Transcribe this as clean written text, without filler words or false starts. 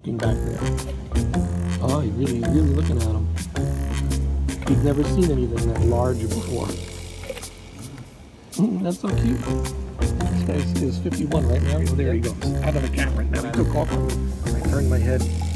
back there. Oh, he's really looking at him. He's never seen anything that large before. That's so cute. This guy is 51 right now. Oh, there he goes. Out of the camera. Now he took off. I turned my head.